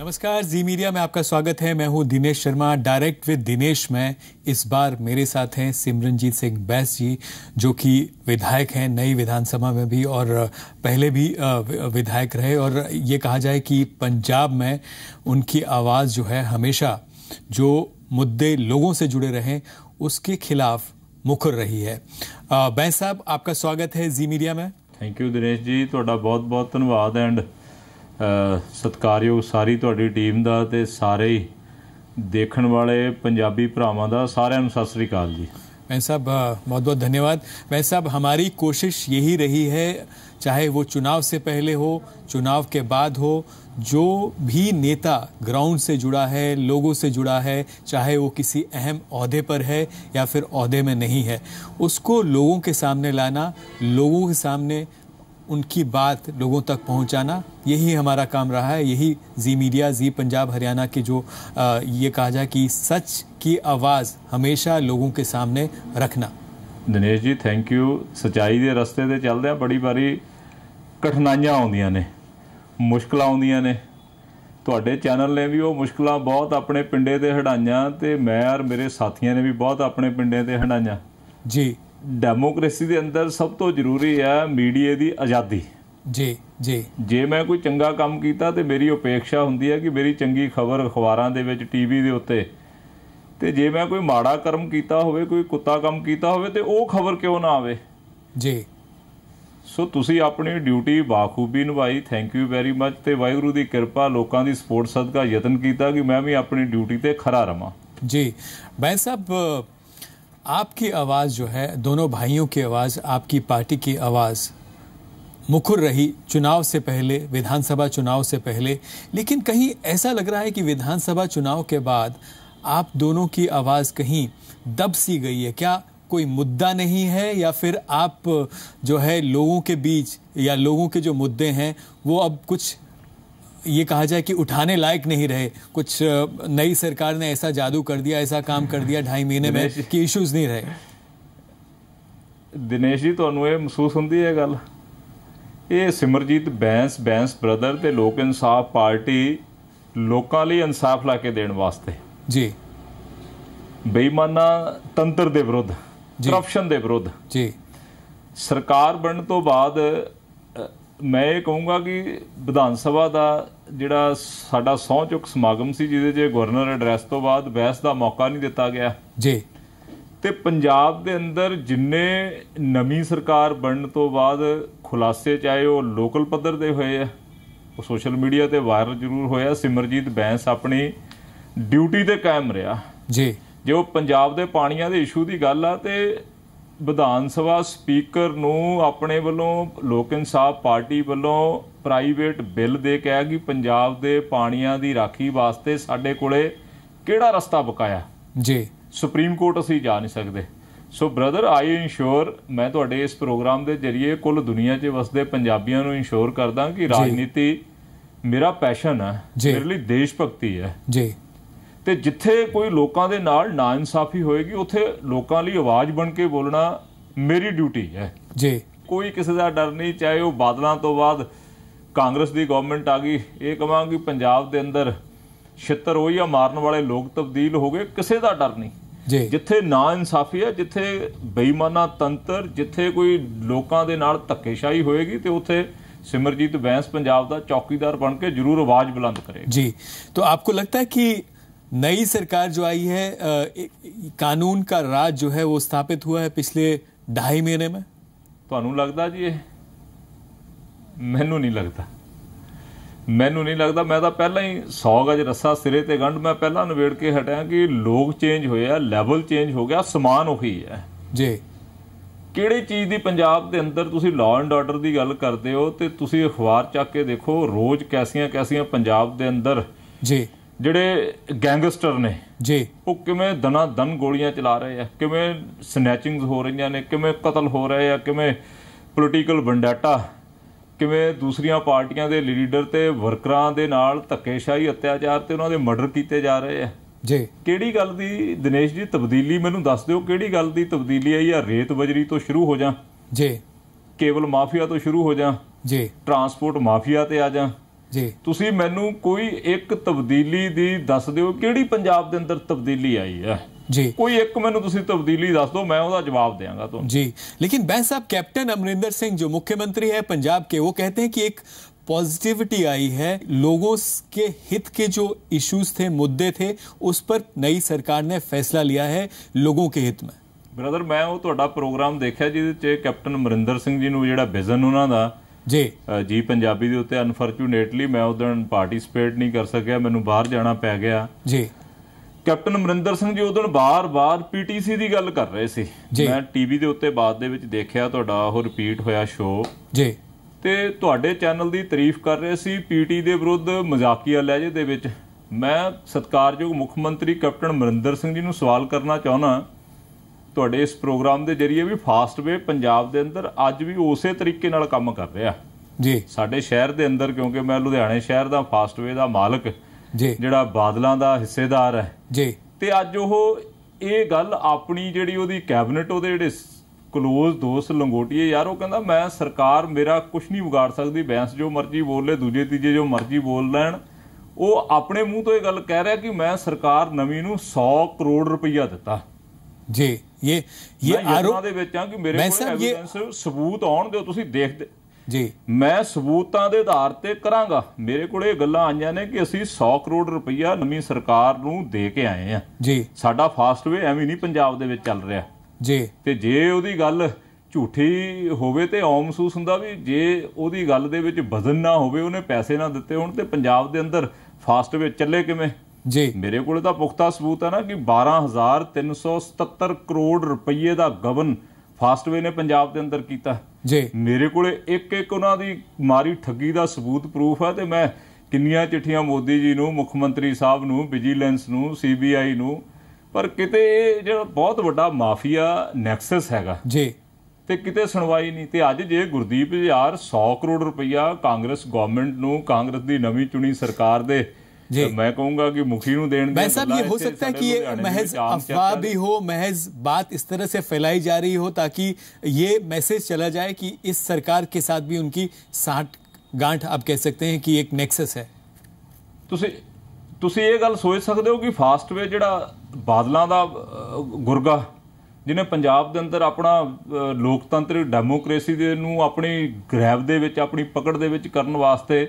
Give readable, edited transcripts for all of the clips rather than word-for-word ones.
नमस्कार, जी मीडिया में आपका स्वागत है। मैं हूं दिनेश शर्मा, डायरेक्ट विद दिनेश में। इस बार मेरे साथ हैं सिमरनजीत सिंह बैस जी, जो कि विधायक हैं नई विधानसभा में भी और पहले भी विधायक रहे। और ये कहा जाए कि पंजाब में उनकी आवाज़ जो है हमेशा जो मुद्दे लोगों से जुड़े रहे उसके खिलाफ मुखर रही है। बैस साहब, आपका स्वागत है जी मीडिया में। थैंक यू दिनेश जी, तुहाडा बहुत बहुत धन्यवाद एंड सत्कारयोग सारी तुहाडी टीम दा ते सारे ही देखण वाले पंजाबी भरावां दा सारिआं नूं सत श्री अकाल जी। मैं साहब बहुत बहुत धन्यवाद। मैं साहब, हमारी कोशिश यही रही है, चाहे वो चुनाव से पहले हो, चुनाव के बाद हो, जो भी नेता ग्राउंड से जुड़ा है, लोगों से जुड़ा है, चाहे वो किसी अहम ओहदे पर है या फिर ओहदे में नहीं है, उसको लोगों के सामने लाना, लोगों के सामने उनकी बात लोगों तक पहुंचाना, यही हमारा काम रहा है। यही जी मीडिया, जी पंजाब हरियाणा की जो ये कहा जाए कि सच की आवाज़ हमेशा लोगों के सामने रखना। Dinesh ji thank you. सच्चाई के रस्ते ते चलदे बड़ी बारी कठिनाइयां आउंदियां ने, मुश्किलां आउंदियां ने। तुहाडे चैनल ने भी वो मुश्किलां बहुत अपने पिंडे ते हटाइयां ते मैं और मेरे साथियों ने भी बहुत अपने पिंडे ते हटाइयां जी। डेमोक्रेसी के अंदर सब तो जरूरी है मीडिया की आज़ादी जी जी। जे मैं कोई चंगा काम किया तो मेरी अपेक्षा होंदी है कि मेरी चंगी खबर अखबारां दे विच टीवी दे उत्ते, ते जे मैं कोई माड़ा कर्म किया होवे, कोई कुत्ता काम किया होवे ते वो खबर क्यों ना आवे जी। सो तुसी अपनी ड्यूटी बाखूबी निभाई, थैंक यू वेरी मच। ते वाहिगुरू की कृपा, लोगों की सपोर्ट सदका यतन किया कि मैं भी अपनी ड्यूटी ते खरा रवां जी। भाई साहब, आपकी आवाज़ जो है, दोनों भाइयों की आवाज़, आपकी पार्टी की आवाज़ मुखर रही चुनाव से पहले, विधानसभा चुनाव से पहले, लेकिन कहीं ऐसा लग रहा है कि विधानसभा चुनाव के बाद आप दोनों की आवाज़ कहीं दब सी गई है। क्या कोई मुद्दा नहीं है, या फिर आप जो है लोगों के बीच या लोगों के जो मुद्दे हैं वो अब कुछ ये कहा जाए कि उठाने लायक नहीं रहे? कुछ नई सरकार ने ऐसा जादू कर दिया, ऐसा काम कर दिया 2.5 महीने में कि इश्यूज नहीं रहे? दिनेश जी, तुहानूं ये महसूस होंदी है गल, ये सिमरजीत बैंस ब्रदर ते लोक इंसाफ पार्टी लोकां लई इंसाफ ला के देण वास्ते जी, बेईमाना तंत्र दे विरुद्ध, करप्शन दे विरुद्ध जी, सरकार बनने तो बाद मैं ये कहूँगा कि विधान सभा का जिहड़ा साडा सहुं चुक समागम सी, जिहदे च गवर्नर एड्रैस तो बाद बहस का मौका नहीं दिता गया जी, ते पंजाब दे अंदर जिन्ने नवीं सरकार बनने तो बाद खुलासे, चाहे वो लोकल पद्धर दे होए आ, वो सोशल मीडिया ते वायरल जरूर होया, सिमरजीत बैंस अपनी ड्यूटी ते कायम रहा जी। जो पंजाब दे पाणियां दे इशू की गल आ ते विधान सभा स्पीकर नूं अपने वालों लोक इंसाफ पार्टी वालों प्राइवेट बिल दे के कि पंजाब दे पाणियां दी राखी वास्ते साडे कोले किहड़ा रस्ता बकाया जी, सुप्रीम कोर्ट असीं जा नहीं सकते। सो ब्रदर, आई इंश्योर, मैं तुहाडे इस प्रोग्राम के जरिए कुल दुनिया 'च वसदे पंजाबियों नूं इंश्योर करदा कि राजनीति मेरा पैशन है, मेरे लिए देश भगती है जी। ਤੇ ਜਿੱਥੇ ਕੋਈ ਲੋਕਾਂ ਦੇ ਨਾਲ ਨਾਇਨਸਾਫੀ ਹੋਏਗੀ ਉੱਥੇ ਲੋਕਾਂ ਲਈ ਆਵਾਜ਼ ਬਣ ਕੇ ਬੋਲਣਾ ਮੇਰੀ ਡਿਊਟੀ ਹੈ ਜੀ। ਕੋਈ ਕਿਸੇ ਦਾ ਡਰ ਨਹੀਂ, ਚਾਹੇ ਉਹ ਬਾਦਲਾਂ ਤੋਂ ਬਾਅਦ ਕਾਂਗਰਸ ਦੀ ਗਵਰਨਮੈਂਟ ਆ ਗਈ, ਇਹ ਕਹਾਂਗੀ ਪੰਜਾਬ ਦੇ ਅੰਦਰ ਛਿੱਤਰ ਹੋਈ ਜਾਂ ਮਾਰਨ ਵਾਲੇ ਲੋਕ ਤਬਦੀਲ ਹੋ ਗਏ, ਕਿਸੇ ਦਾ ਡਰ ਨਹੀਂ ਜੀ। ਜਿੱਥੇ ਨਾਇਨਸਾਫੀ ਹੈ, ਜਿੱਥੇ ਬੇਈਮਾਨਾ ਤੰਤਰ, ਜਿੱਥੇ ਕੋਈ ਲੋਕਾਂ ਦੇ ਨਾਲ ਧੱਕੇਸ਼ਾਹੀ ਹੋਏਗੀ ਤੇ ਉੱਥੇ सिमरजीत बैंस पंजाब का चौकीदार बन के जरूर आवाज बुलंद करेगा जी। तो आपको लगता है कि नई सरकार जो आई है, कानून का राज जो है वो स्थापित हुआ है पिछले 2.5 महीने में? ਤੁਹਾਨੂੰ लगता जी? मैनू नहीं लगता, मैनू नहीं लगता। मैं तो पहला ही 100 गज रस्सा सिरे ते गंढ, मैं पहला नवेड़ के हटिया कि लोग चेंज होए, लैवल चेंज हो गया, समान उही है जी। ਕਿਹੜੀ ਚੀਜ਼ ਦੀ ਪੰਜਾਬ ਦੇ ਅੰਦਰ ਤੁਸੀਂ ਲਾਅ ਐਂਡ ਆਰਡਰ ਦੀ ਗੱਲ ਕਰਦੇ ਹੋ ਤੇ ਤੁਸੀਂ ਅਖਬਾਰ ਚੱਕ ਕੇ ਦੇਖੋ, ਰੋਜ਼ ਕੈਸੀਆਂ ਪੰਜਾਬ ਦੇ ਅੰਦਰ ਜੀ ਜਿਹੜੇ ਗੈਂਗਸਟਰ ਨੇ ਜੀ, ਉਹ ਕਿਵੇਂ ਦਨਾ ਦਨ ਗੋਲੀਆਂ ਚਲਾ ਰਹੇ ਆ, ਕਿਵੇਂ ਸਨੈਚਿੰਗਸ ਹੋ ਰਹੀਆਂ ਨੇ, ਕਿਵੇਂ ਕਤਲ ਹੋ ਰਹੇ ਆ, ਕਿਵੇਂ ਪੋਲੀਟੀਕਲ ਵੰਡਾਟਾ, ਕਿਵੇਂ ਦੂਸਰੀਆਂ ਪਾਰਟੀਆਂ ਦੇ ਲੀਡਰ ਤੇ ਵਰਕਰਾਂ ਦੇ ਨਾਲ ਧੱਕੇਸ਼ਾਹੀ, ਅਤਿਆਚਾਰ ਤੇ ਉਹਨਾਂ ਦੇ ਮਰਡਰ ਕੀਤੇ ਜਾ ਰਹੇ ਆ ਜੀ। ਕਿਹੜੀ ਗੱਲ ਦੀ ਦਿਨੇਸ਼ ਜੀ ਤਬਦੀਲੀ ਮੈਨੂੰ ਦੱਸ ਦਿਓ, ਕਿਹੜੀ ਗੱਲ ਦੀ ਤਬਦੀਲੀ ਆਈ ਆ? ਰੇਤ ਬਜਰੀ ਤੋਂ ਸ਼ੁਰੂ ਹੋ ਜਾ ਜੀ, ਕੇਬਲ ਮਾਫੀਆ ਤੋਂ ਸ਼ੁਰੂ ਹੋ ਜਾ ਜੀ, ਟਰਾਂਸਪੋਰਟ ਮਾਫੀਆ ਤੇ ਆ ਜਾ ਜੀ ਤੁਸੀਂ ਮੈਨੂੰ ਕੋਈ ਇੱਕ ਤਬਦੀਲੀ ਦੀ ਦੱਸ ਦਿਓ, ਕਿਹੜੀ ਪੰਜਾਬ ਦੇ ਅੰਦਰ ਤਬਦੀਲੀ ਆਈ ਹੈ जी कोई एक मैनू तुसी तब्दीली दस दो, मैं उसका जवाब देंगा तो जी। लेकिन बैस साहब, कैप्टन अमरिंदर सिंह जो मुख्यमंत्री है पंजाब के, वो कहते हैं कि एक पॉजिटिविटी आई है, लोगों के हित के जो इश्यूज थे, मुद्दे थे, उस पर नई सरकार ने फैसला लिया है लोगों के हित में। ब्रदर मैं वो तुहाडा प्रोग्राम देखा जिहदे कैप्टन अमरिंदर सिंह जी नूं जिहड़ा विजन उन्हां दा जी पंजाबी दे उत्ते अनफॉर्चुनेटली मैं उस दिन पार्टिसिपेट नहीं कर सकिया, मैनूं बाहर जाना पै गया जी। कैप्टन अमरिंदर सिंह जी उस दिन बार-बार पीटीसी की गल कर रहे सी, मैं टीवी के उत्ते बात दे विच देखिया, तुहाडा ओह रिपीट होया शो जी, ते तुहाडे चैनल की तारीफ कर रहे सी पीटी दे विरुद्ध मजाकिया लहजे दे विच। मैं सत्कारयोग मुख मंत्री कैप्टन अमरिंदर सिंह जी नूं सवाल करना चाहुंदा, तुहाडे इस प्रोग्राम के जरिए भी फास्टवे पंजाब के अंदर अज भी उस तरीके नाल काम कर रहा जी साडे शहर के अंदर, क्योंकि मैं लुधियाने शहर का फास्टवे का मालक ਜਿਹੜਾ ਬਾਦਲਾਂ ਦਾ ਹਿੱਸੇਦਾਰ ਹੈ ਜੀ, ਤੇ ਅੱਜ ਉਹ ਇਹ ਗੱਲ ਆਪਣੀ ਜਿਹੜੀ ਉਹਦੀ ਕੈਬਨਿਟ, ਉਹਦੇ ਜਿਹੜੇ ਕਲੋਜ਼ ਦੋਸਤ ਲੰਗੋਟੀਏ ਯਾਰ, ਉਹ ਕਹਿੰਦਾ ਮੈਂ ਸਰਕਾਰ ਮੇਰਾ ਕੁਝ ਨਹੀਂ ਵਿਗਾੜ ਸਕਦੀ, ਬੈਂਸ ਜੋ ਮਰਜ਼ੀ ਬੋਲ ਲੈ, ਦੂਜੇ ਤੀਜੇ ਜੋ ਮਰਜ਼ੀ ਬੋਲ ਲੈਣ। ਉਹ ਆਪਣੇ ਮੂੰਹ ਤੋਂ ਇਹ ਗੱਲ ਕਹਿ ਰਿਹਾ ਕਿ ਮੈਂ ਸਰਕਾਰ ਨਵੀਂ ਨੂੰ 100 ਕਰੋੜ ਰੁਪਈਆ ਦਿੱਤਾ ਜੀ। ਇਹ ਆਰੋਪ ਦੇ ਵਿੱਚ ਆ ਕਿ ਮੇਰੇ ਕੋਲ ਐਵੀਡੈਂਸ ਸਬੂਤ ਆਉਣ ਦਿਓ, ਤੁਸੀਂ ਦੇਖਦੇ जी, मैं सबूतां दे आधार ते करांगा। मेरे कोल ये गल्लां आईयां ने कि असीं 100 करोड़ रुपया नवीं सरकार नूं दे के आए हैं जी। साडा फास्टवे एवें नहीं पंजाब दे विच चल रहा जी, ते जे ओहदी गल झूठी होवे ते आम महसूस हुंदा भी जे ओहदी गल दे विच वजन ना होवे, उहने पैसे ना दित्ते होण ते पंजाब दे अंदर फास्टवे चले किवें जी। मेरे कोल तां पुख्ता सबूत है ना कि 12,377 करोड़ रुपये दा गबन फास्टवे ने पंजाब के अंदर किया जी। मेरे को एक उन्हां दी मारी ठगी का सबूत प्रूफ है, तो मैं किन्नियां चिट्ठियां मोदी जी नूं, मुख मंत्री साहब नूं, विजिलेंस नूं, CBI नूं, पर किते जो बहुत वड्डा माफिया नैक्सस हैगा जी, ते किते सुनवाई नहीं। ते अज जे गुरदीप यार 100 करोड़ रुपया कांग्रेस गवर्नमेंट नूं, कांग्रेस की नवीं चुनी सरकार दे जी, मैं कहूंगा कि मुखी नूं देण दे साहब, ये हो सकता है कि ये महज अफवाह भी हो, महज बात इस तरह से फैलाई जा रही हो ताकि ये मैसेज चला जाए कि इस सरकार के साथ भी उनकी साठ गांठ, आप कह सकते हैं कि एक नेक्सस है। तुसी ये गल सोच सकते हो कि फास्टवे जिहड़ा बादलों का गुरगा जिन्हें पंजाब के अंदर अपना लोकतंत्र डेमोक्रेसी दे नूं अपनी ग्रैब दे विच, अपनी पकड़ दे विच करन वास्ते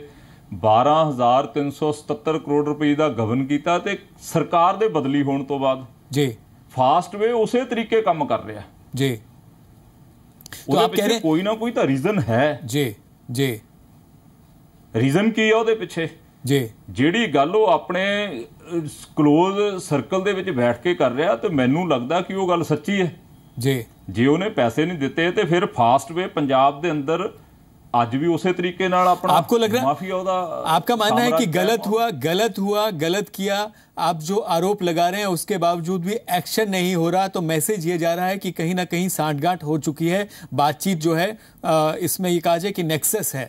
12,377 करोड़ रुपए का गबन किया, ते सरकार दे बदली होने तो बाद जी फास्टवे उसे तरीके काम कर रहा जी। तो आप कह रहे कोई ना कोई तो रीजन है जी जी। रीजन की है ਉਹਦੇ ਪਿੱਛੇ जी, ਜਿਹੜੀ ਗੱਲ ਉਹ ਆਪਣੇ ਕਲੋਜ਼ ਸਰਕਲ ਦੇ ਵਿੱਚ ਬੈਠ ਕੇ ਕਰ ਰਿਹਾ, ਤੇ ਮੈਨੂੰ ਲੱਗਦਾ ਕਿ ਉਹ ਗੱਲ ਸੱਚੀ ਹੈ ਜੀ। ਜੇ ਉਹਨੇ ਪੈਸੇ ਨਹੀਂ ਦਿੱਤੇ ਤੇ ਫਿਰ फास्टवे पंजाब ਦੇ अंदर आज भी उसी तरीके नाल अपना, आपको लग रहा है, आपका मानना है कि गलत किया, आप जो आरोप लगा रहे हैं उसके बावजूद भी एक्शन नहीं हो रहा, तो मैसेज ये जा रहा है कि कहीं ना कहीं सांठगांठ हो चुकी है, बातचीत जो है इसमें ये कहा जाए कि नेक्सस है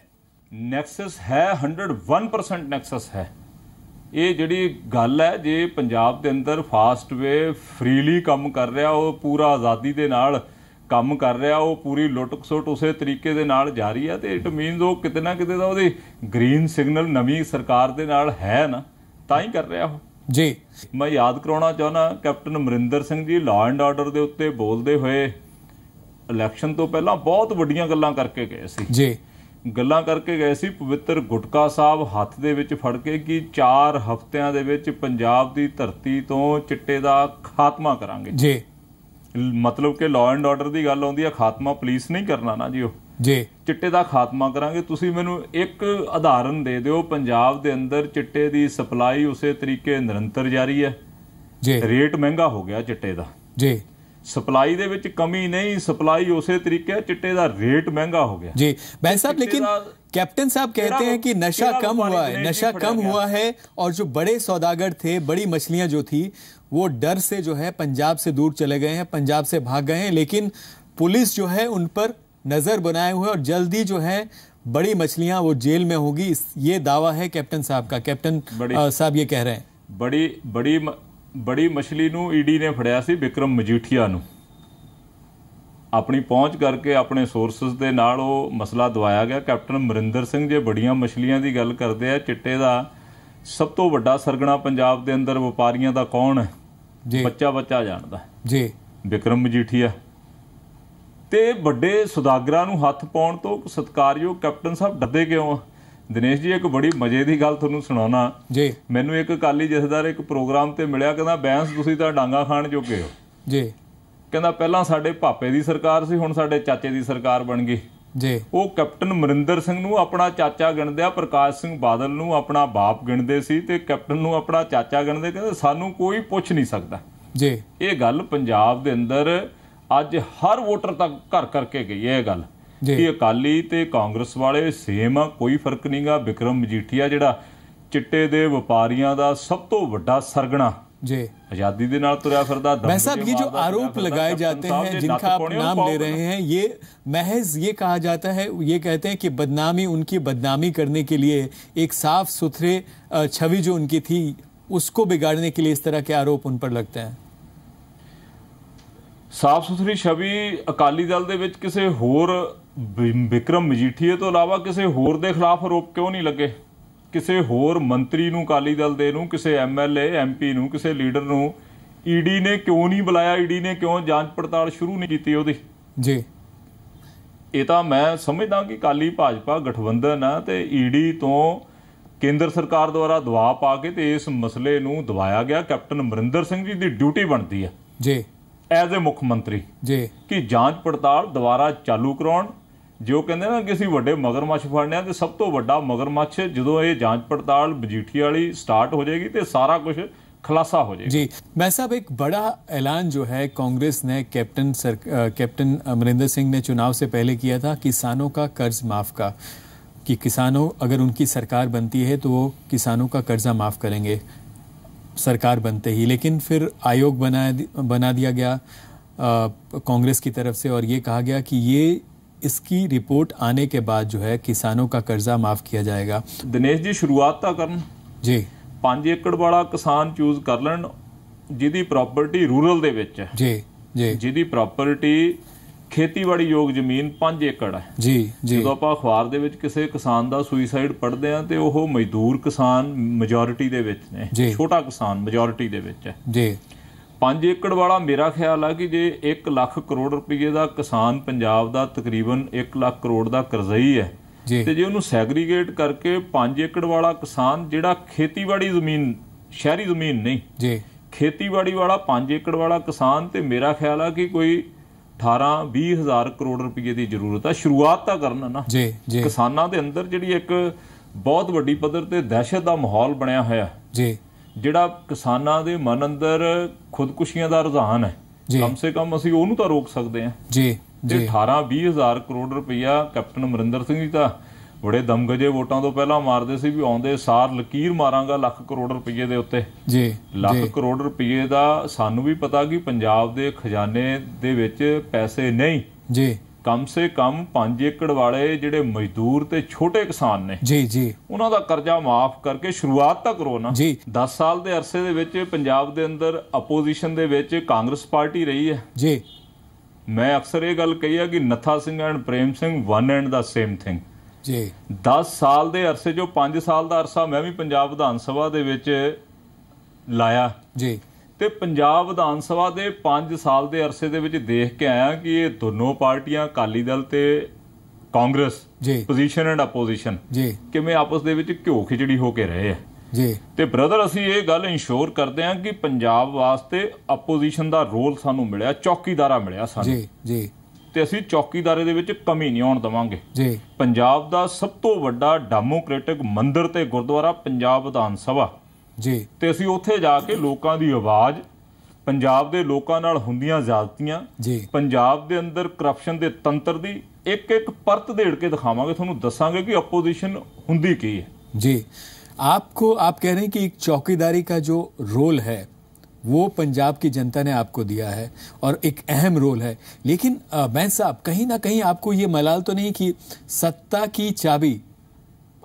101% नेक्सस है। ये जिहड़ी गल है, जे पंजाब के अंदर फास्टवे फ्रीली काम कर रहा, वो पूरा आज़ादी के नाल ਕੰਮ ਕਰ ਰਿਹਾ, ਉਹ ਪੂਰੀ ਲੁੱਟ ਖਸੁੱਟ ਉਸੇ ਤਰੀਕੇ ਦੇ ਨਾਲ ਜਾਰੀ ਹੈ, ਤੇ ਇਟ ਮੀਨਸ ਉਹ ਕਿਤੇ ਨਾ ਕਿਤੇ ਦਾ ਉਹਦੀ ਗ੍ਰੀਨ ਸਿਗਨਲ ਨਵੀਂ ਸਰਕਾਰ ਦੇ ਨਾਲ ਹੈ ਨਾ, ਤਾਂ ਹੀ ਕਰ ਰਿਹਾ ਉਹ ਜੀ। ਮੈਂ ਯਾਦ ਕਰਾਉਣਾ ਚਾਹੁੰਦਾ, captain Amarinder Singh ji law and order ਦੇ ਉੱਤੇ ਬੋਲਦੇ ਹੋਏ ਇਲੈਕਸ਼ਨ ਤੋਂ ਪਹਿਲਾਂ ਬਹੁਤ ਵੱਡੀਆਂ ਗੱਲਾਂ ਕਰਕੇ ਗਏ ਸੀ ਜੀ। ਗੱਲਾਂ ਕਰਕੇ ਗਏ ਸੀ ਪਵਿੱਤਰ ਗੁਟਕਾ ਸਾਹਿਬ ਹੱਥ ਦੇ ਵਿੱਚ ਫੜ ਕੇ ਕਿ 4 ਹਫ਼ਤਿਆਂ ਦੇ ਵਿੱਚ ਪੰਜਾਬ ਦੀ ਧਰਤੀ ਤੋਂ ਚਿੱਟੇ ਦਾ ਖਾਤਮਾ ਕਰਾਂਗੇ ਜੀ। मतलब कि लॉ एंड ऑर्डर की गल आउंदी है, खात्मा पुलिस नहीं करना ना जी, जी चिट्टे का खात्मा करांगे। तुसीं मैनूं एक उदाहरण दे दिओ, पंजाब दे अंदर चिट्टे की सप्लाई उसे तरीके निरंतर जारी है जी। रेट महंगा हो गया चिट्टे का जी, सप्लाई दे विच कमी नहीं, सप्लाई उसे तरीके, चिट्टे का रेट महंगा हो गया जी। भाई साहब, लेकिन कैप्टन साहब कहते हैं कि नशा कम हुआ है, नशा कम हुआ है, और जो बड़े सौदागर थे, बड़ी मछलियां जो थी, वो डर से जो है पंजाब से दूर चले गए हैं, पंजाब से भाग गए हैं, लेकिन पुलिस जो है उन पर नजर बनाए हुए, और जल्दी जो है बड़ी मछलियां वो जेल में होगी, ये दावा है कैप्टन साहब का। कैप्टन साहब ये कह रहे हैं बड़ी मछली नूं ईडी ने फड़िया सी विक्रम मजीठिया नूं, ਆਪਣੀ ਪਹੁੰਚ ਕਰਕੇ ਆਪਣੇ ਸੋਰਸਸ ਦੇ ਨਾਲ ਉਹ ਮਸਲਾ ਦਵਾਇਆ ਗਿਆ। ਕੈਪਟਨ ਅਮਰਿੰਦਰ ਸਿੰਘ ਜੇ ਬੜੀਆਂ ਮਛਲੀਆਂ ਦੀ ਗੱਲ ਕਰਦੇ ਆ, ਚਿੱਟੇ ਦਾ ਸਭ ਤੋਂ ਵੱਡਾ ਸਰਗਣਾ ਪੰਜਾਬ ਦੇ ਅੰਦਰ ਵਪਾਰੀਆਂ ਦਾ ਕੌਣ ਹੈ? ਬੱਚਾ ਜਾਣਦਾ ਜੀ, ਵਿਕਰਮ ਮਜੀਠੀਆ। ਤੇ ਵੱਡੇ ਸੁਦਾਗਰਾਂ ਨੂੰ ਹੱਥ ਪਾਉਣ ਤੋਂ ਸਤਿਕਾਰਯੋਗ ਕੈਪਟਨ ਸਾਹਿਬ ਡਰਦੇ ਕਿਉਂ ਆ? ਦਿਨੇਸ਼ ਜੀ, ਇੱਕ ਬੜੀ ਮਜ਼ੇ ਦੀ ਗੱਲ ਤੁਹਾਨੂੰ ਸੁਣਾਉਣਾ ਜੀ। ਮੈਨੂੰ ਇੱਕ ਅਕਾਲੀ ਜਥੇਦਾਰ ਇੱਕ ਪ੍ਰੋਗਰਾਮ ਤੇ ਮਿਲਿਆ, ਕਹਿੰਦਾ ਬੈਂਸ ਤੁਸੀਂ ਤਾਂ ਡਾਂਗਾ ਖਾਣ ਜੋਗੇ ਹੋ ਜੀ। ਕਹਿੰਦਾ ਪਹਿਲਾਂ ਸਾਡੇ ਭਾਪੇ ਦੀ ਸਰਕਾਰ ਸੀ, ਹੁਣ ਸਾਡੇ ਚਾਚੇ ਦੀ ਸਰਕਾਰ ਬਣ ਗਈ ਜੀ। ਉਹ ਕੈਪਟਨ ਅਮਰਿੰਦਰ ਸਿੰਘ ਨੂੰ ਆਪਣਾ ਚਾਚਾ ਗਿਣਦੇ ਆ, ਪ੍ਰਕਾਸ਼ ਸਿੰਘ ਬਾਦਲ ਨੂੰ ਆਪਣਾ ਬਾਪ ਗਿਣਦੇ ਸੀ ਤੇ ਕੈਪਟਨ ਨੂੰ ਆਪਣਾ ਚਾਚਾ ਗਿਣਦੇ। ਕਹਿੰਦੇ ਸਾਨੂੰ ਕੋਈ ਪੁੱਛ ਨਹੀਂ ਸਕਦਾ ਜੀ। ਇਹ ਗੱਲ ਪੰਜਾਬ ਦੇ ਅੰਦਰ ਅੱਜ ਹਰ ਵੋਟਰ ਤੱਕ ਘਰ ਕਰਕੇ ਗਈ ਹੈ ਇਹ ਗੱਲ ਕਿ ਅਕਾਲੀ ਤੇ ਕਾਂਗਰਸ ਵਾਲੇ ਸੇਮ ਆ, ਕੋਈ ਫਰਕ ਨਹੀਂਗਾ। ਵਿਕਰਮ ਮਜੀਠੀਆ ਜਿਹੜਾ ਚਿੱਟੇ ਦੇ ਵਪਾਰੀਆਂ ਦਾ ਸਭ ਤੋਂ ਵੱਡਾ ਸਰਗਣਾ जी, आजादी के नाल तुरया फिरदा। भाई साहब, ये जो आरोप लगाए जाते हैं, जिनका आप नाम ले रहे हैं, ये महज ये कहा जाता है, ये कहते हैं कि बदनामी, उनकी बदनामी करने के लिए, एक साफ सुथरे छवि जो उनकी थी उसको बिगाड़ने के लिए इस तरह के आरोप उन पर लगते हैं। साफ सुथरी छवि अकाली दल दे विच किसी होर विक्रम मजीठीए तो इलावा किसी होर दे खिलाफ आरोप क्यों नहीं लगे? ਕਿਸੇ ਹੋਰ ਮੰਤਰੀ ਨੂੰ, ਅਕਾਲੀ ਦਲ ਦੇ ਨੂੰ, ਕਿਸੇ ਐਮਐਲਏ ਐਮਪੀ ਨੂੰ, ਕਿਸੇ ਲੀਡਰ ਨੂੰ ਈਡੀ ਨੇ ਕਿਉਂ ਨਹੀਂ ਬੁਲਾਇਆ? ਈਡੀ ਨੇ ਕਿਉਂ ਜਾਂਚ ਪੜਤਾਲ ਸ਼ੁਰੂ ਨਹੀਂ ਕੀਤੀ ਉਹਦੀ ਜੀ? ਇਹ ਤਾਂ ਮੈਂ ਸਮਝਦਾ ਕਿ ਅਕਾਲੀ ਭਾਜਪਾ ਗਠਬੰਧਨ ਆ ਤੇ ਈਡੀ ਤੋਂ ਕੇਂਦਰ ਸਰਕਾਰ ਦੁਆਰਾ ਦਬਾਅ ਪਾ ਕੇ ਤੇ ਇਸ ਮਸਲੇ ਨੂੰ ਦਬਾਇਆ ਗਿਆ। ਕੈਪਟਨ ਅਮਰਿੰਦਰ ਸਿੰਘ ਜੀ ਦੀ ਡਿਊਟੀ ਬਣਦੀ ਹੈ ਜੀ ਐਜ਼ ਏ ਮੁੱਖ ਮੰਤਰੀ ਜੀ ਕਿ ਜਾਂਚ ਪੜਤਾਲ ਦੁਬਾਰਾ ਚਾਲੂ ਕਰਾਉਣ। ਜੋ ਕਹਿੰਦੇ ਨਾ ਕਿ ਅਸੀਂ ਵੱਡੇ ਮਗਰਮੱਛ ਫੜਨੇ ਆ, ਤੇ ਸਭ ਤੋਂ ਵੱਡਾ ਮਗਰਮੱਛ ਜਦੋਂ ਇਹ ਜਾਂਚ ਪੜਤਾਲ मजीठिया वाली स्टार्ट हो जाएगी तो सारा कुछ खुलासा हो जाएगा। जी मैं साहब, एक बड़ा ऐलान जो है कांग्रेस ने कैप्टन अमरिंदर सिंह ने चुनाव से पहले किया था, किसानों का कर्ज माफ का, कि किसानों अगर उनकी सरकार बनती है तो वो किसानों का कर्जा माफ करेंगे सरकार बनते ही। लेकिन फिर आयोग बना दिया गया कांग्रेस की तरफ से, और ये कहा गया कि ये इसकी रिपोर्ट आने के बाद जो है किसानों का कर्जा माफ किया जाएगा। दिनेश जी, शुरुआत तो करन जी 5 एकड़ वाला किसान चूज कर लेन जिहदी प्रॉपर्टी रूरल दे विच है जी जी, जिहदी प्रॉपर्टी खेतीबाड़ी योग जमीन 5 एकड़ है जी जी। ਜਦੋਂ ਆਪਾਂ ਅਖਬਾਰ ਦੇ ਵਿੱਚ ਕਿਸੇ ਕਿਸਾਨ ਦਾ ਸੁਈਸਾਈਡ ਪੜ੍ਹਦੇ ਆ ਤੇ ਉਹ ਮਜ਼ਦੂਰ ਕਿਸਾਨ ਮੈਜੋਰਿਟੀ ਦੇ ਵਿੱਚ ਨੇ, ਛੋਟਾ ਕਿਸਾਨ ਮੈਜੋਰਿਟੀ ਦੇ ਵਿੱਚ ਹੈ ਜੀ। 5 एकड़ वाला मेरा ख्याल है कि जे 1 लाख करोड़ रुपये का किसान पंजाब का तकरीबन 1 लाख करोड़ का करजई है तो जे उन्होंने सैग्रीगेट करके 5 एकड़ वाला किसान जिहड़ा खेतीबाड़ी जमीन, शहरी जमीन नहीं जी, खेतीबाड़ी वाला 5 एकड़ वाला किसान, तो मेरा ख्याल है कि कोई 18-20 हज़ार करोड़ रुपये की जरूरत है। शुरुआत तो करना ना जी जी। किसानों के अंदर जी एक बहुत वड्डी पद्धर ते दहशत का माहौल बनया होया जी, ਜਿਹੜਾ ਕਿਸਾਨਾਂ ਦੇ ਮਨ ਅੰਦਰ ਖੁਦਕੁਸ਼ੀਆਂ ਦਾ ਰੁਝਾਨ ਹੈ, ਕਮ ਸੇ ਕਮ ਅਸੀਂ ਉਹਨੂੰ ਤਾਂ ਰੋਕ ਸਕਦੇ ਹਾਂ ਜੀ ਜੀ। 18-20 ਹਜ਼ਾਰ ਕਰੋੜ ਰੁਪਈਆ ਕੈਪਟਨ ਅਮਰਿੰਦਰ ਸਿੰਘ ਜੀ ਤਾਂ ਬੜੇ ਦਮਗਜੇ ਵੋਟਾਂ ਤੋਂ ਪਹਿਲਾਂ ਮਾਰਦੇ ਸੀ ਵੀ ਆਉਂਦੇ ਸਾਰ ਲਕੀਰ ਮਾਰਾਂਗਾ ਲੱਖ ਕਰੋੜ ਰੁਪਈਏ ਦੇ ਉੱਤੇ ਜੀ। ਲੱਖ ਕਰੋੜ ਰੁਪਈਏ ਦਾ ਸਾਨੂੰ ਵੀ ਪਤਾ ਕਿ ਪੰਜਾਬ ਦੇ ਖਜ਼ਾਨੇ ਦੇ ਵਿੱਚ ਪੈਸੇ ਨਹੀਂ ਜੀ। कम से कम 5 एकड़ वाले जिहड़े मजदूर ते छोटे किसान ने जी जी, उन्हां दा कर्जा माफ करके शुरुआत तां करो ना जी। 10 साल दे अरसे दे विच पंजाब दे अंदर अपोजिशन दे विच कांग्रेस पार्टी रही है जी। मैं अक्सर ये गल कही है कि Nattha Singh and Prem Singh one and the same thing जी। 10 साल दे अरसे जो 5 साल दा अरसा मैं भी पंजाब विधान सभा दे विच लाया जी, ਤੇ ਪੰਜਾਬ ਵਿਧਾਨ ਸਭਾ ਦੇ 5 ਸਾਲ ਦੇ ਅਰਸੇ ਦੇ ਵਿੱਚ ਦੇਖ ਕੇ ਆਇਆ ਕਿ ਇਹ ਦੋਨੋਂ ਪਾਰਟੀਆਂ ਅਕਾਲੀ ਦਲ ਤੇ ਕਾਂਗਰਸ ਜੀ, ਪੋਜੀਸ਼ਨ ਐਂਡ ਆਪੋਜੀਸ਼ਨ ਜੀ, ਕਿਵੇਂ ਆਪਸ ਦੇ ਵਿੱਚ ਘਿਓ ਖਿਚੜੀ ਹੋ ਕੇ ਰਹੇ ਆ ਜੀ। ਤੇ ਬ੍ਰਦਰ, ਅਸੀਂ ਇਹ ਗੱਲ ਇੰਸ਼ੋਰ ਕਰਦੇ ਹਾਂ ਕਿ ਪੰਜਾਬ ਵਾਸਤੇ ਆਪੋਜੀਸ਼ਨ ਦਾ ਰੋਲ ਸਾਨੂੰ ਮਿਲਿਆ, ਚੌਕੀਦਾਰਾ ਮਿਲਿਆ ਸਾਨੂੰ ਜੀ ਜੀ, ਤੇ ਅਸੀਂ ਚੌਕੀਦਾਰੇ ਦੇ ਵਿੱਚ ਕਮੀ ਨਹੀਂ ਆਉਣ ਦੇਵਾਂਗੇ ਜੀ। ਪੰਜਾਬ ਦਾ ਸਭ ਤੋਂ ਵੱਡਾ ਡੈਮੋਕ੍ਰੈਟਿਕ ਮੰਦਿਰ ਤੇ ਗੁਰਦੁਆਰਾ ਪੰਜਾਬ ਵਿਧਾਨ ਸਭਾ ਜੀ, ਤੇ ਅਸੀਂ ਉੱਥੇ ਜਾ ਕੇ ਲੋਕਾਂ ਦੀ ਆਵਾਜ਼, ਪੰਜਾਬ ਦੇ ਲੋਕਾਂ ਨਾਲ ਹੁੰਦੀਆਂ ਜ਼ਿਆਦਤੀਆਂ ਜੀ, ਪੰਜਾਬ ਦੇ ਅੰਦਰ ਕਰਪਸ਼ਨ ਦੇ ਤੰਤਰ ਦੀ ਇੱਕ ਇੱਕ ਪਰਤ ਦੇੜ ਕੇ ਦਿਖਾਵਾਂਗੇ, ਤੁਹਾਨੂੰ ਦੱਸਾਂਗੇ ਕਿ ਅਪੋਜੀਸ਼ਨ ਹੁੰਦੀ ਕੀ ਹੈ जी। आपको, आप कह रहे हैं कि एक चौकीदारी का जो रोल है वो पंजाब की जनता ने आपको दिया है और एक अहम रोल है, लेकिन मैं साहब कहीं ना कहीं आपको ये मलाल तो नहीं कि सत्ता की चाबी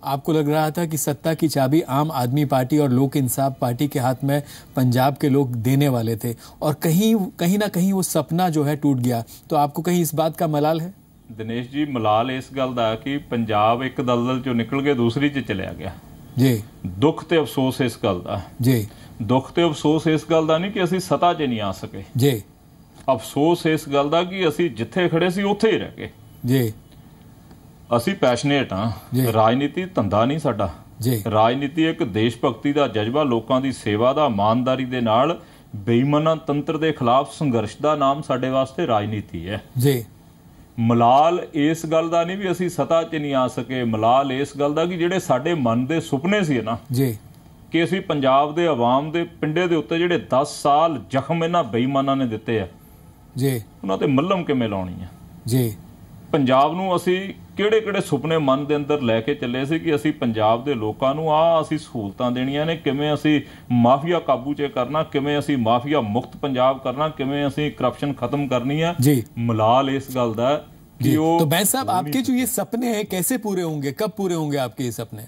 आपको लग रहा था कि सत्ता की चाबी आम आदमी पार्टी और लोक इंसाफ पार्टी के हाथ में पंजाब के लोग देने वाले थे, और कहीं ना कहीं वो सपना जो है टूट गया, तो आपको कहीं इस बात का मलाल है? दिनेश जी, मलाल इस गल दा कि पंजाब एक दलदल चों निकल के दूसरी च चलिया गया जी। दुख ते अफसोस इस गल दा जी। दुख ते अफसोस इस गल दा नहीं कि असीं सत्ता 'च नहीं आ सके जी। अफसोस इस गल दा कि असीं जिथे खड़े सी उत्थे ही रह गए जी। ਅਸੀਂ ਪੈਸ਼ਨੇਟ ਹਾਂ। ਰਾਜਨੀਤੀ ਧੰਦਾ ਨਹੀਂ ਸਾਡਾ ਜੀ। ਰਾਜਨੀਤੀ ਇੱਕ ਦੇਸ਼ ਭਗਤੀ ਦਾ ਜਜ਼ਬਾ, ਲੋਕਾਂ ਦੀ ਸੇਵਾ ਦਾ, ਇਮਾਨਦਾਰੀ ਦੇ ਨਾਲ ਬੇਈਮਾਨਾ ਤੰਤਰ ਦੇ ਖਿਲਾਫ ਸੰਘਰਸ਼ ਦਾ ਨਾਮ ਸਾਡੇ ਵਾਸਤੇ ਰਾਜਨੀਤੀ ਹੈ ਜੀ। ਮਲਾਲ ਇਸ ਗੱਲ ਦਾ ਨਹੀਂ ਵੀ ਅਸੀਂ ਸੱਤਾ 'ਚ ਨਹੀਂ ਆ ਸਕੇ, ਮਲਾਲ ਇਸ ਗੱਲ ਦਾ ਕਿ ਜਿਹੜੇ ਸਾਡੇ ਮਨ ਦੇ ਸੁਪਨੇ ਸੀ ਨਾ ਜੀ ਕਿ ਅਸੀਂ ਪੰਜਾਬ ਦੇ ਆਵਾਮ ਦੇ ਪਿੰਡੇ ਦੇ ਉੱਤੇ ਜਿਹੜੇ 10 ਸਾਲ ਜ਼ਖਮ ਇਹਨਾਂ ਬੇਈਮਾਨਾਂ ਨੇ ਦਿੱਤੇ ਆ ਜੀ, ਉਹਨਾਂ ਤੇ ਮੱਲਮ ਕਿਵੇਂ ਲਾਉਣੀ ਆ ਜੀ। ਪੰਜਾਬ ਨੂੰ ਅਸੀਂ ਕਿਹੜੇ ਸੁਪਨੇ ਮਨ ਦੇ ਅੰਦਰ ਲੈ ਕੇ ਚੱਲੇ ਸੀ ਕਿ ਅਸੀਂ ਪੰਜਾਬ ਦੇ ਲੋਕਾਂ ਨੂੰ ਅਸੀਂ ਸਹੂਲਤਾਂ ਦੇਣੀਆਂ ਨੇ, ਕਿਵੇਂ ਅਸੀਂ ਮਾਫੀਆ ਕਾਬੂ 'ਚ ਕਰਨਾ, ਕਿਵੇਂ ਅਸੀਂ ਮਾਫੀਆ ਮੁਕਤ ਪੰਜਾਬ ਕਰਨਾ, ਕਿਵੇਂ ਅਸੀਂ करप्शन खत्म करनी है जी। मलाल इस गल दा कि वो तो भाई साहब, आपके जो ये सपने हैं कैसे पूरे होंगे, कब पूरे होंगे आपके ये सपने?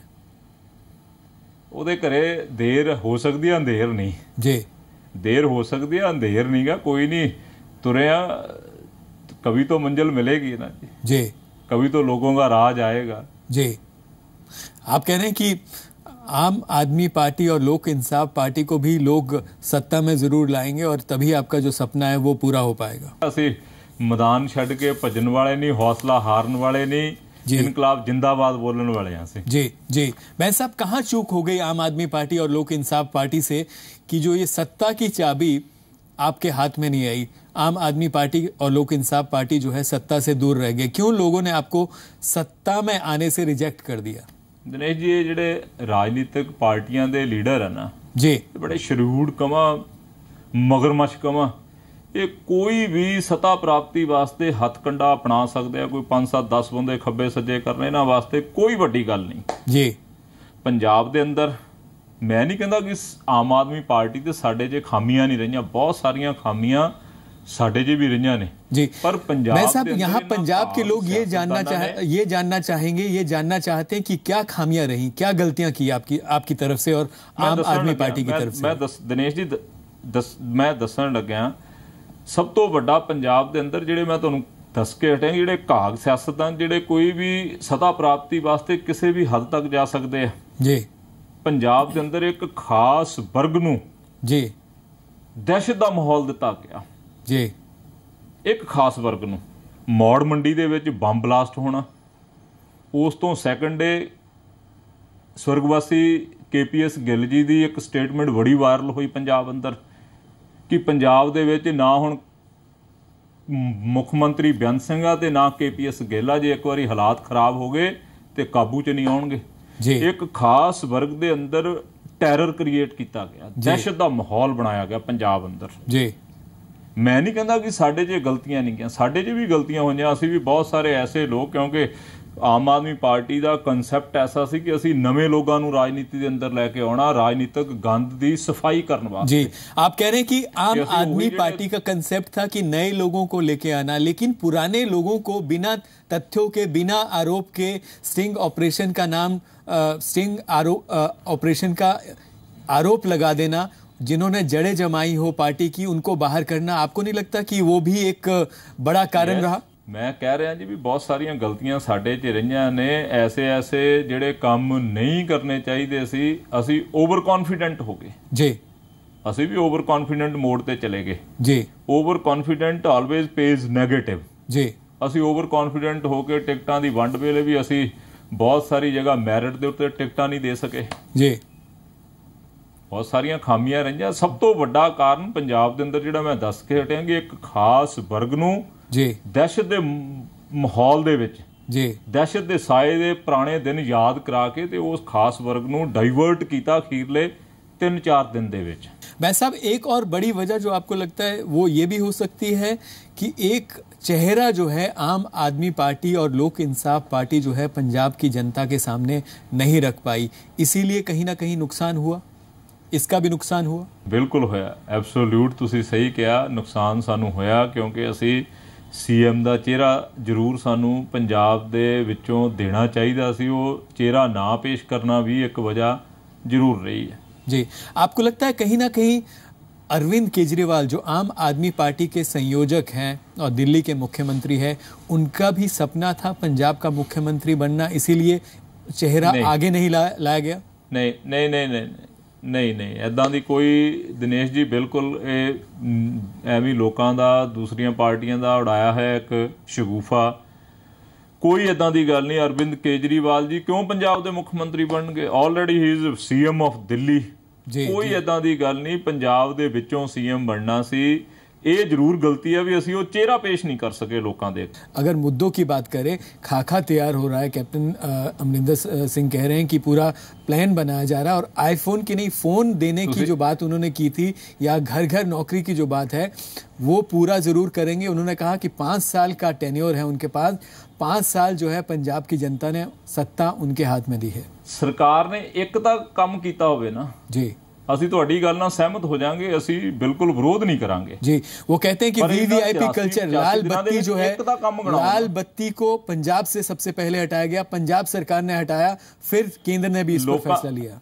ਉਹਦੇ ਘਰੇ ਦੇਰ ਹੋ ਸਕਦੀ ਹੈ, ਅੰਧੇਰ ਨਹੀਂ जी। देर हो सकती है, अंधेर नहीं गा, कोई नहीं तुरया, कभी तो मंजिल मिलेगी ना जी। कभी तो लोगों का राज आएगा जी। आप कह रहे हैं कि आम आदमी पार्टी और लोक इंसाफ पार्टी को भी लोग सत्ता में जरूर लाएंगे और तभी आपका जो सपना है वो पूरा हो पाएगा। ਅਸੀਂ मैदान छड़ के भजन वाले नहीं, हौसला हारन वाले नहीं, इनकलाब जिंदाबाद बोलने वाले हैं से। जी। जी। मैं साहब, कहाँ चूक हो गई आम आदमी पार्टी और लोक इंसाफ पार्टी से कि जो ये सत्ता की चाबी आपके हाथ में नहीं आई? आम आदमी पार्टी और लोक इंसाफ पार्टी जो है सत्ता से दूर रह गए, क्यों लोगों ने आपको सत्ता में आने से रिजेक्ट कर दिया? दिनेश जी, ये ਜਿਹੜੇ ਰਾਜਨੀਤਿਕ ਪਾਰਟੀਆਂ ਦੇ ਲੀਡਰ ਹਨ ਨਾ ਜੀ, ਬੜੇ ਸ਼ਰੂੜ ਕਮਾ, ਮਗਰਮੱਛ ਕਮਾ, ਇਹ ਕੋਈ ਵੀ ਸਤਾ ਪ੍ਰਾਪਤੀ ਵਾਸਤੇ ਹੱਥਕੰਡਾ ਅਪਣਾ ਸਕਦੇ ਆ। ਕੋਈ 5 7 10 ਬੰਦੇ ਖੱਬੇ ਸੱਜੇ ਕਰਨੇ ਇਹਨਾਂ ਵਾਸਤੇ ਕੋਈ ਵੱਡੀ ਗੱਲ ਨਹੀਂ ਜੀ। ਪੰਜਾਬ ਦੇ ਅੰਦਰ ਮੈਂ ਨਹੀਂ ਕਹਿੰਦਾ ਕਿ ਆਮ ਆਦਮੀ ਪਾਰਟੀ ਤੇ ਸਾਡੇ 'ਚ ਖਾਮੀਆਂ ਨਹੀਂ ਰਹੀਆਂ, बहुत ਸਾਰੀਆਂ ਖਾਮੀਆਂ ਸਾਡੇ 'ਚ भी रही ने जी। पर पंजाब मैं साहब, यहाँ पंजाब के लोग ये जानना चाहेंगे, ये जानना चाहते हैं कि क्या खामियां रही, क्या गलतियां की आपकी तरफ से और आम आदमी पार्टी की तरफ से। दिनेश जी, मैं दसन लग्या सब तो ਵੱਡਾ ਪੰਜਾਬ ਦੇ ਅੰਦਰ ਜਿਹੜੇ ਮੈਂ ਤੁਹਾਨੂੰ ਦੱਸ ਕੇ ਹਟਿਆ, ਜਿਹੜੇ ਘਾਗ ਸਿਆਸਤਦਾਨ ਜਿਹੜੇ ਕੋਈ ਵੀ ਸਤਾ ਪ੍ਰਾਪਤੀ ਵਾਸਤੇ ਕਿਸੇ ਵੀ ਹੱਦ ਤੱਕ ਜਾ ਸਕਦੇ ਆ ਜੀ। ਪੰਜਾਬ ਦੇ ਅੰਦਰ ਇੱਕ ਖਾਸ ਵਰਗ ਨੂੰ ਜੀ ਦਹਿਸ਼ਤ ਦਾ ਮਾਹੌਲ ਦਿੱਤਾ ਗਿਆ ਜੀ। ਇੱਕ ਖਾਸ ਵਰਗ ਨੂੰ ਮੌੜ ਮੰਡੀ ਦੇ ਵਿੱਚ ਬੰਬ ਬਲਾਸਟ ਹੋਣਾ, ਉਸ ਤੋਂ ਸੈਕੰਡ ਡੇ ਸਵਰਗਵਾਸੀ KPS ਗਿੱਲ ਜੀ ਦੀ ਇੱਕ ਸਟੇਟਮੈਂਟ ਬੜੀ ਵਾਇਰਲ ਹੋਈ ਪੰਜਾਬ ਅੰਦਰ ਕਿ ਪੰਜਾਬ ਦੇ ਵਿੱਚ ਨਾ ਹੁਣ ਮੁੱਖ ਮੰਤਰੀ ਬੇਅੰਤ ਸਿੰਘ ਆ ਤੇ ਨਾ KPS ਗਿੱਲ ਆ, ਜੇ ਇੱਕ ਵਾਰੀ ਹਾਲਾਤ ਖਰਾਬ ਹੋ ਗਏ ਤੇ ਕਾਬੂ 'ਚ ਨਹੀਂ ਆਉਣਗੇ ਜੀ। ਇੱਕ ਖਾਸ ਵਰਗ ਦੇ ਅੰਦਰ ਟੈਰਰ ਕ੍ਰੀਏਟ ਕੀਤਾ ਗਿਆ, ਦਹਿਸ਼ਤ ਦਾ ਮਾਹੌਲ ਬਣਾਇਆ ਗਿਆ ਪੰਜਾਬ ਅੰਦਰ ਜੀ। ਮੈਂ ਨਹੀਂ ਕਹਿੰਦਾ ਕਿ ਸਾਡੇ 'ਚ ਗਲਤੀਆਂ ਨਹੀਂ ਗਈਆਂ, ਸਾਡੇ 'ਚ ਵੀ ਗਲਤੀਆਂ ਹੋਈਆਂ। ਅਸੀਂ ਵੀ ਬਹੁਤ ਸਾਰੇ ਐਸੇ ਲੋਕ, ਕਿਉਂਕਿ ਆਮ ਆਦਮੀ ਪਾਰਟੀ ਦਾ ਕਨਸੈਪਟ ਐਸਾ ਸੀ ਕਿ ਅਸੀਂ ਨਵੇਂ ਲੋਕਾਂ ਨੂੰ ਰਾਜਨੀਤੀ ਦੇ ਅੰਦਰ ਲੈ ਕੇ ਆਉਣਾ, ਰਾਜਨੀਤਿਕ ਗੰਦ ਦੀ ਸਫਾਈ ਕਰਨ वास्ते। जी, आप कह रहे हैं कि आम आदमी पार्टी का कंसेप्ट था कि नए लोगों को लेके आना, लेकिन पुराने लोगों को बिना तथ्यों के, बिना आरोप के स्टिंग ऑपरेशन का नाम ऑपरेशन का आरोप लगा देना, जिन्होंने जड़ें जमाई हो पार्टी की, उनको बाहर करना, आपको नहीं लगता कि वो भी एक बड़ा कारण रहा? मैं कह रहा जी भी बहुत सारियां गलतियां साडे च रहियां ने, ऐसे ਜਿਹੜੇ ਕੰਮ नहीं करने चाहिए सी, ਅਸੀਂ ओवर कॉन्फिडेंट हो गए जी। ਅਸੀਂ भी ओवर कॉन्फिडेंट मोड ਤੇ ਚਲੇ ਗਏ जी। Over confident always pays negative जी। ਅਸੀਂ ओवर कॉन्फिडेंट ਹੋ ਕੇ ਟਿਕਟਾਂ ਦੀ ਵੰਡ ਵੇਲੇ ਵੀ ਅਸੀਂ ਬਹੁਤ ਸਾਰੀ ਜਗ੍ਹਾ ਮੈਰਿਟ ਦੇ ਉੱਤੇ ਟਿਕਟਾਂ ਨਹੀਂ ਦੇ ਸਕੇ ਜੀ। ਬਹੁਤ ਸਾਰੀਆਂ ਖਾਮੀਆਂ ਰਹੀਆਂ। ਸਭ ਤੋਂ ਵੱਡਾ ਕਾਰਨ ਪੰਜਾਬ ਦੇ ਅੰਦਰ ਜਿਹੜਾ ਮੈਂ ਦੱਸ ਕੇ ਹਟਿਆ ਕਿ ਇੱਕ ਖਾਸ ਵਰਗ ਨੂੰ ਜੀ ਦਹਿਸ਼ਤ ਦੇ ਮਾਹੌਲ ਦੇ ਵਿੱਚ ਜੀ, ਦਹਿਸ਼ਤ ਦੇ ਸਾਏ ਦੇ ਪੁਰਾਣੇ ਦਿਨ ਯਾਦ ਕਰਾ ਕੇ ਤੇ ਉਸ ਖਾਸ ਵਰਗ ਨੂੰ ਡਾइवर्ट ਕੀਤਾ ਅਖੀਰਲੇ 3-4 दिन ਦੇ ਵਿੱਚ। भाई साहब, एक और बड़ी वजह जो आपको लगता है वो ये भी हो सकती है कि एक चेहरा जो है आम आदमी पार्टी और लोक इंसाफ पार्टी जो है पंजाब की जनता के सामने नहीं रख पाई, इसीलिए कहीं ना कहीं नुकसान हुआ, इसका भी नुकसान हुआ? बिल्कुल होया, एब्सोल्यूट तुसी सही कहा, नुकसान सानू होया क्योंकि असी ਸੀਐਮ ਦਾ ਚਿਹਰਾ ਜ਼ਰੂਰ ਸਾਨੂੰ ਪੰਜਾਬ ਦੇ ਵਿੱਚੋਂ ਦੇਣਾ ਚਾਹੀਦਾ ਸੀ। ਉਹ ਚਿਹਰਾ ਨਾ ਪੇਸ਼ ਕਰਨਾ ਵੀ ਇੱਕ ਵਜ੍ਹਾ ਜ਼रूर रही है। जी, आपको लगता है कहीं ना कहीं अरविंद केजरीवाल जो आम आदमी पार्टी के संयोजक हैं और दिल्ली के मुख्यमंत्री हैं, उनका भी सपना था पंजाब का मुख्यमंत्री बनना, इसीलिए चेहरा आगे नहीं लाया गया? नहीं नहीं नहीं नहीं नहीं नहीं ऐदां दी कोई दिनेश जी बिल्कुल एवं लोगों का दूसरिया पार्टियां का उड़ाया है एक शगूफा। कोई इदां दी गल नहीं। अरविंद केजरीवाल जी क्यों पंजाब के मुख मंत्री बन गए? ऑलरेडी ही इज सीएम ऑफ दिल्ली। कोई इदां दी गल नहीं। पंजाब दे विचों सीएम बनना सी। ये जरूर गलती है भी असी वो चेहरा पेश नहीं कर सके लोगों दे। अगर मुद्दों की बात करें, खाका तैयार हो रहा है, कैप्टन अमरिंदर सिंह कह रहे हैं कि पूरा प्लान बनाया जा रहा है, और आईफोन की नहीं फ़ोन देने की जो बात उन्होंने की थी, या घर घर नौकरी की जो बात है, वो पूरा ज़रूर करेंगे। उन्होंने कहा कि 5 साल का टेन्योर है उनके पास, 5 साल जो है पंजाब की जनता ने सत्ता उनके हाथ में दी है। सरकार ने एक तक काम किया होवे ना जी, ਅਸੀਂ ਤੁਹਾਡੀ ਗੱਲ ਨਾਲ सहमत हो जाएंगे, ਅਸੀਂ बिल्कुल विरोध नहीं करांगे जी। वो कहते हैं कि वीवीआईपी कल्चर, लाल बत्ती जो है, लाल बत्ती को पंजाब से सबसे पहले हटाया गया, पंजाब सरकार ने हटाया, फिर केंद्र ने भी इस पर फैसला लिया।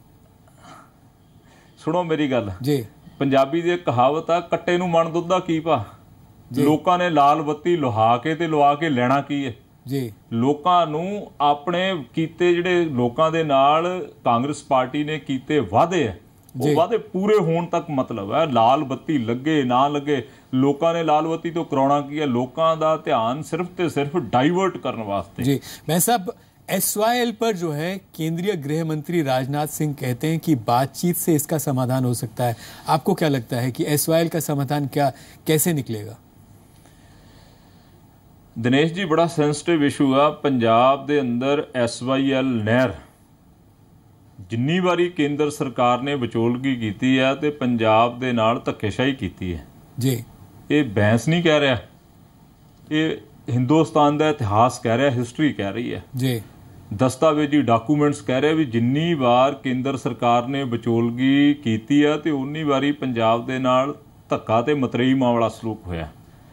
सुनो मेरी गल जी, पंजाबी दी कहावत आ, कट्टे नूं मण दुੱਧ ਦਾ ਕੀ ਭਾ। ਲੋਕਾਂ ਨੇ ਲਾਲ ਬੱਤੀ ਲੁਹਾ ਕੇ ਤੇ ਲਵਾ ਕੇ ਲੈਣਾ ਕੀ ਹੈ ਜੀ। ਲੋਕਾਂ ਨੂੰ ਆਪਣੇ ਕੀਤੇ ਜਿਹੜੇ ਲੋਕਾਂ ਦੇ ਨਾਲ ਕਾਂਗਰਸ ਪਾਰਟੀ ਨੇ ਕੀਤੇ ਵਾਅਦੇ ਹੈ, ਉਹ ਵਾਅਦੇ ਪੂਰੇ ਹੋਣ ਤੱਕ ਮਤਲਬ ਹੈ। ਲਾਲ ਬੱਤੀ ਲੱਗੇ ਨਾ ਲੱਗੇ, ਲੋਕਾਂ ਨੇ ਲਾਲ ਬੱਤੀ ਤੋਂ ਕਰਾਉਣਾ ਕੀ ਹੈ? ਲੋਕਾਂ ਦਾ ਧਿਆਨ ਸਿਰਫ ਤੇ ਸਿਰਫ ਡਾइवर्ट करने वास्ते जी। मैं साहब SYL पर जो है केंद्रीय गृह मंत्री राजनाथ सिंह कहते हैं कि बातचीत से इसका समाधान हो सकता है। आपको क्या लगता है कि SYL का समाधान कैसे निकलेगा? दिनेश जी, बड़ा सेंसिटिव इशू आ पंजाब दे अंदर। SYL नहर जिन्नी बारी केंद्र सरकार ने विचोलगी की है तो पंजाब दे नाल धक्केशाही की है जी। ये बहस नहीं कह रहा, ये हिंदुस्तान का इतिहास कह रहा, हिस्टरी कह रही है जी। दस्तावेजी डॉकूमेंट्स कह रहे भी जिन्नी बार केंद्र सरकार ने विचोलगी की है तो उन्नी बारी पंजाब दे नाल धक्का ते मतरेई मां वाला सलूक होया।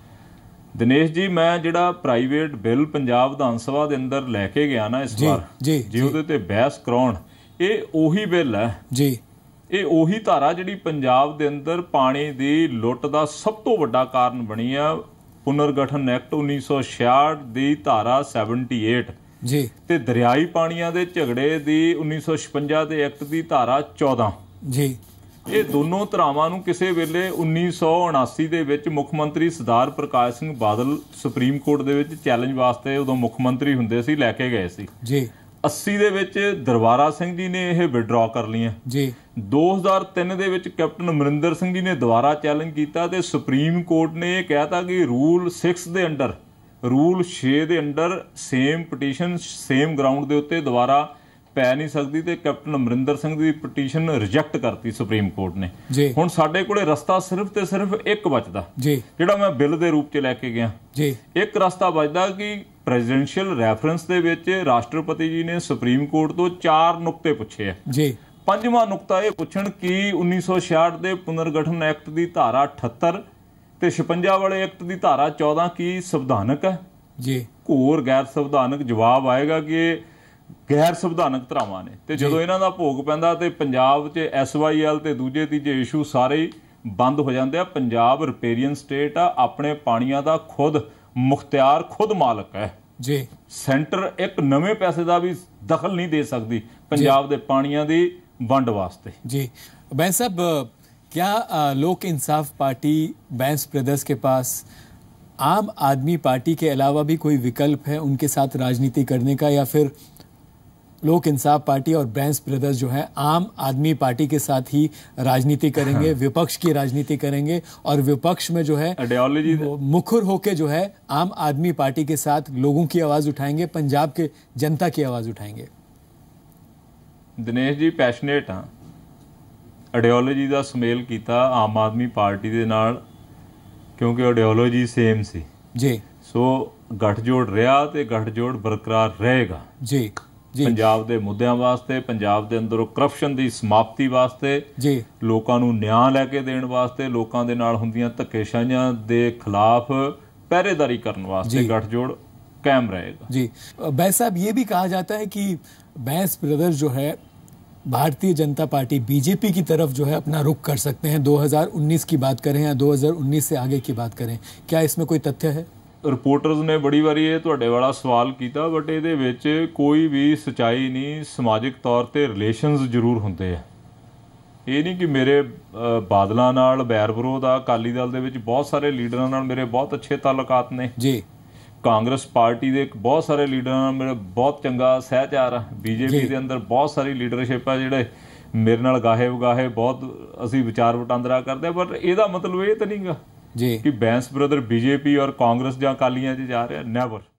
दिनेश जी, मैं जिहड़ा प्राइवेट बिल पंजाब विधान सभा दे अंदर लैके गया ना इस बार जी, जे उहदे ते बहस कराउण, ये ਉਹੀ बिल है जी। ये ਉਹੀ धारा जिहड़ी पंजाब दे अंदर पानी दी लुੱਟ ਦਾ सब तो वड्डा कारण बनी है। पुनर्गठन एक्ट 1966 दी धारा 78 जी, ते दरियाई पाणियां दे झगड़े दी 1956 दे एक्ट दी धारा 14 जी। ये दोनों ਧਰਾਵਾਂ ਨੂੰ ਕਿਸੇ ਵੇਲੇ 1979 ਦੇ ਵਿੱਚ ਮੁੱਖ ਮੰਤਰੀ ਸਰਦਾਰ ਪ੍ਰਕਾਸ਼ ਸਿੰਘ ਬਾਦਲ ਸੁਪਰੀਮ ਕੋਰਟ ਦੇ ਵਿੱਚ ਚੈਲੰਜ ਵਾਸਤੇ ਉਦੋਂ ਮੁੱਖ ਮੰਤਰੀ ਹੁੰਦੇ ਸੀ, ਲੈ ਕੇ ਗਏ ਸੀ ਜੀ। 80 ਦੇ ਵਿੱਚ ਦਰਬਾਰਾ ਸਿੰਘ ਜੀ ਨੇ ਇਹ ਵਿਡਰਾ ਕਰ ਲਈਆਂ ਜੀ। 2003 ਦੇ ਵਿੱਚ ਕੈਪਟਨ ਅਮਰਿੰਦਰ ਸਿੰਘ ਜੀ ਨੇ ਦੁਬਾਰਾ ਚੈਲੰਜ ਕੀਤਾ ਤੇ ਸੁਪਰੀਮ ਕੋਰਟ ਨੇ ਇਹ ਕਹਿਤਾ ਕਿ ਰੂਲ 6 ਦੇ ਅੰਡਰ, ਰੂਲ 6 ਦੇ under same petition same ground ਦੇ ਉੱਤੇ ਦੁਬਾਰਾ ਪੈ ਨਹੀਂ ਸਕਦੀ ਤੇ ਕੈਪਟਨ ਅਮਰਿੰਦਰ ਸਿੰਘ ਦੀ ਪਟੀਸ਼ਨ ਰਿਜੈਕਟ ਕਰਤੀ ਸੁਪਰੀਮ ਕੋਰਟ ਨੇ। ਹੁਣ ਸਾਡੇ ਕੋਲੇ ਰਸਤਾ ਸਿਰਫ ਤੇ ਸਿਰਫ ਇੱਕ ਬਚਦਾ ਜੀ, ਜਿਹੜਾ ਮੈਂ ਬਿੱਲ ਦੇ ਰੂਪ 'ਚ ਲੈ ਕੇ ਗਿਆ ਜੀ। ਇੱਕ ਰਸਤਾ ਬਚਦਾ ਕਿ ਪ੍ਰੈਜ਼ੀਡੈਂਸ਼ੀਅਲ ਰੈਫਰੈਂਸ ਦੇ ਵਿੱਚ ਰਾਸ਼ਟਰਪਤੀ ਜੀ ਨੇ ਸੁਪਰੀਮ ਕੋਰਟ ਤੋਂ 4 ਨੁਕਤੇ ਪੁੱਛੇ ਆ ਜੀ। 5ਵਾਂ ਨੁਕਤਾ ਇਹ ਪੁੱਛਣ ਕਿ 1966 ਦੇ ਪੁਨਰਗਠਨ ਐਕਟ ਦੀ ਧਾਰਾ 78 ਤੇ 56 ਵਾਲੇ ਐਕਟ ਦੀ ਧਾਰਾ 14 ਕੀ ਸੰਵਿਧਾਨਕ ਹੈ ਜੀ। ਘੋਰ ਗੈਰ ਸੰਵਿਧਾਨਕ ਜਵਾਬ ਆਏਗਾ ਕਿ ਗੈਰ ਸੰਵਿਧਾਨਕ ਧਰਾਵਾਂ ਨੇ। ਤੇ ਜਦੋਂ ਇਹਨਾਂ ਦਾ ਭੋਗ ਪੈਂਦਾ ਤੇ ਪੰਜਾਬ 'ਚ SYL ਤੇ ਦੂਜੇ ਤੀਜੇ ਇਸ਼ੂ ਸਾਰੇ ਹੀ ਬੰਦ ਹੋ ਜਾਂਦੇ ਆ। ਪੰਜਾਬ ਰਿਪੇਰੀਅਨ ਸਟੇਟ ਆ, ਆਪਣੇ ਪਾਣੀਆਂ ਦਾ ਖੁਦ ਮੁਖਤਿਆਰ, ਖੁਦ ਮਾਲਕ ਹੈ ਜੀ। ਸੈਂਟਰ ਇੱਕ ਨਵੇਂ ਪੈਸੇ ਦਾ ਵੀ ਦਖਲ नहीं दे सकती पंजाब ਦੇ ਪਾਣੀਆਂ ਦੀ ਵੰਡ ਵਾਸਤੇ जी। बैं साहब, क्या लोक इंसाफ पार्टी बैंस ब्रदर्स के पास आम आदमी पार्टी के अलावा भी कोई विकल्प है उनके साथ राजनीति करने का, या फिर लोक इंसाफ पार्टी और बैंस ब्रदर्स जो है आम आदमी पार्टी के साथ ही राजनीति करेंगे, विपक्ष की राजनीति करेंगे, और विपक्ष में जो है आइडियोलॉजी मुखर होके जो है आम आदमी पार्टी के साथ लोगों की आवाज़ उठाएंगे, पंजाब के जनता की आवाज़ उठाएंगे? दिनेश जी, पैशनेट हाँ, आइडियोलॉजी का सुमेल किया आम आदमी पार्टी के नाल क्योंकि आइडियोलॉजी सेम सी जी। सो गठजोड़ रहा तो गठजोड़ बरकरार रहेगा जी। पंजाब के मुद्दों वास्ते, पंजाब के अंदरों करप्शन की समाप्ति वास्ते जी, लोगों को न्याय लैके देने वास्ते, लोगों के नाल हुंदियां धक्केशाहियां दे खिलाफ पहरेदारी करने वास्ते गठजोड़ कायम रहेगा। जी बैस साहब, ये भी कहा जाता है कि बैंस ब्रदर्स जो है भारतीय जनता पार्टी बीजेपी की तरफ जो है अपना रुख कर सकते हैं, 2019 की बात करें या 2019 से आगे की बात करें, क्या इसमें कोई तथ्य है? ਰਿਪੋਰਟਰਸ ਨੇ ਬੜੀ ਵਾਰੀ ਇਹ ਤੁਹਾਡੇ ਵਾਲਾ ਸਵਾਲ ਕੀਤਾ, ਬਟ ਇਹਦੇ ਵਿੱਚ ਕੋਈ ਵੀ ਸੱਚਾਈ ਨਹੀਂ। ਸਮਾਜਿਕ ਤੌਰ ਤੇ ਰਿਲੇਸ਼ਨਸ ਜ਼ਰੂਰ ਹੁੰਦੇ ਆ। ਇਹ ਨਹੀਂ ਕਿ ਮੇਰੇ ਬਾਦਲਾਂ ਨਾਲ ਬੈਰ ਵਿਰੋਧ ਆ। ਅਕਾਲੀ ਦਲ ਦੇ ਵਿੱਚ ਬਹੁਤ ਸਾਰੇ ਲੀਡਰਾਂ ਨਾਲ ਮੇਰੇ ਬਹੁਤ ਅੱਛੇ ਤਾਲੁਕਾਤ ਨੇ ਜੀ। ਕਾਂਗਰਸ ਪਾਰਟੀ ਦੇ ਬਹੁਤ ਸਾਰੇ ਲੀਡਰਾਂ ਨਾਲ ਮੇਰੇ ਬਹੁਤ ਚੰਗਾ ਸਹਿਚਾਰ ਆ। ਬੀਜੇਪੀ ਦੇ ਅੰਦਰ ਬਹੁਤ ਸਾਰੀ ਲੀਡਰਸ਼ਿਪ ਆ ਜਿਹੜੇ ਮੇਰੇ ਨਾਲ ਗਾਹੇ ਵਗਾਹੇ ਬਹੁਤ ਅਸੀਂ ਵਿਚਾਰ ਵਟਾਂਦਰਾ ਕਰਦੇ। ਪਰ ਇਹਦਾ ਮਤਲਬ ਇਹ ਤਾਂ ਨਹੀਂਗਾ ਜੀ ਕਿ बैंस ब्रदर बीजेपी और कांग्रेस ਜਾਂ ਅਕਾਲੀਆਂ 'ਚ ਜਾ ਰਿਹਾ। ਨੈਵਰ।